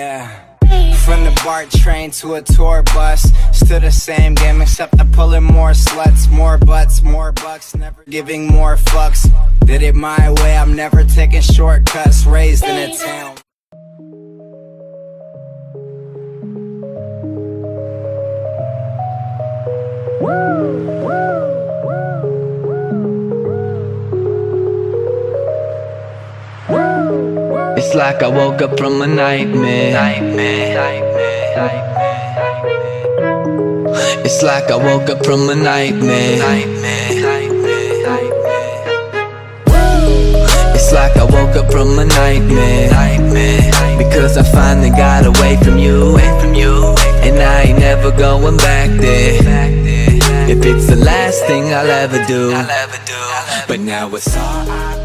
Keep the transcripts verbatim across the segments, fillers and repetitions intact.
Yeah. From the BART train to a tour bus, still the same game except I'm pulling more sluts, more butts, more bucks, never giving more fucks. Did it my way, I'm never taking shortcuts, raised in a town. It's like I woke up from a nightmare. Nightmare. It's like I woke up from a nightmare. Nightmare. It's like I woke up from a nightmare. Nightmare. Because I finally got away from you. Away from you. And I ain't never going back there. If it's the last thing I'll ever do. I'll ever do. But now it's all I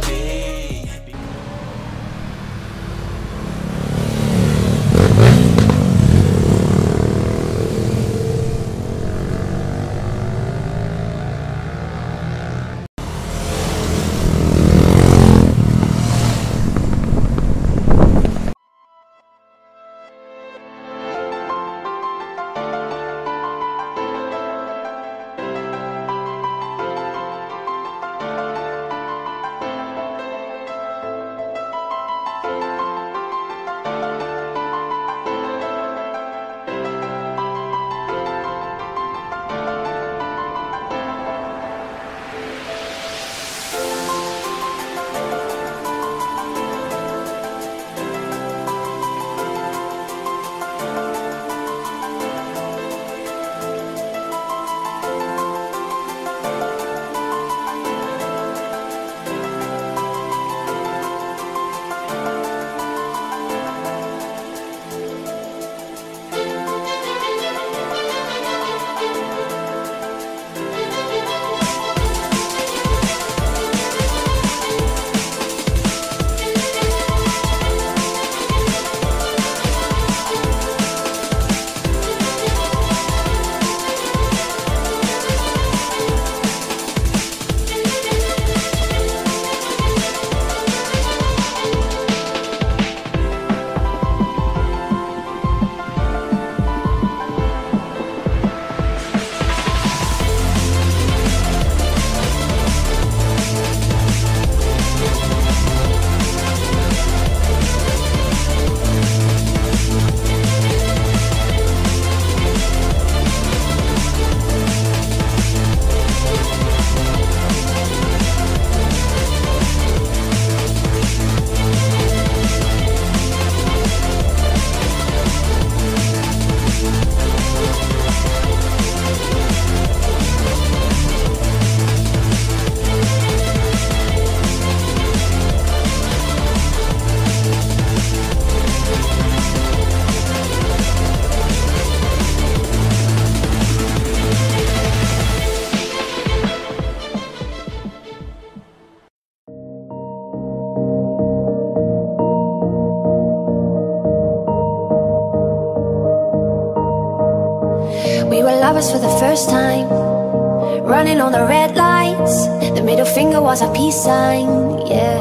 We were lovers for the first time, running on the red lights. The middle finger was a peace sign, yeah.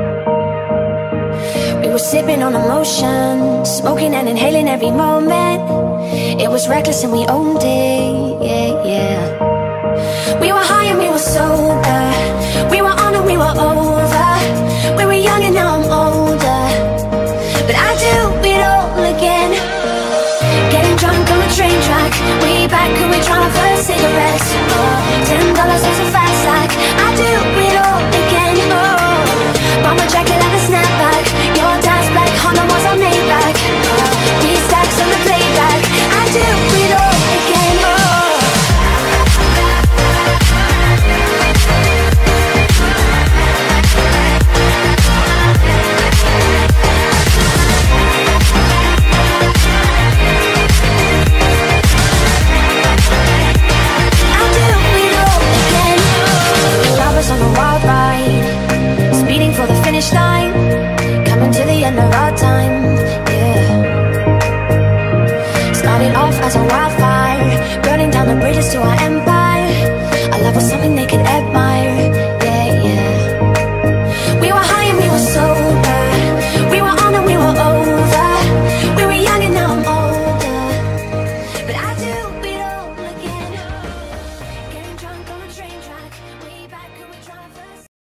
We were sipping on emotion, smoking and inhaling every moment. It was reckless and we owned it, yeah, yeah. We were high and we were sober. We were